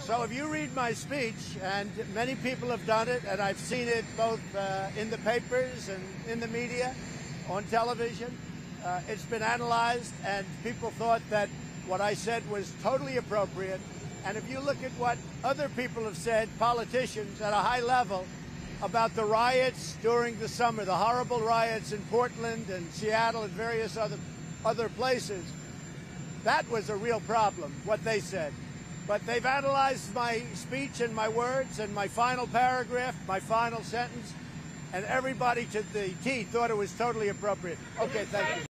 So if you read my speech, and many people have done it, and I've seen it both in the papers and in the media, on television, it's been analyzed, and people thought that what I said was totally appropriate. And if you look at what other people have said, politicians at a high level, about the riots during the summer, the horrible riots in Portland and Seattle and various other places, that was a real problem, what they said. But they've analyzed my speech and my words and my final paragraph, my final sentence, and everybody to the T thought it was totally appropriate. Okay, thank you.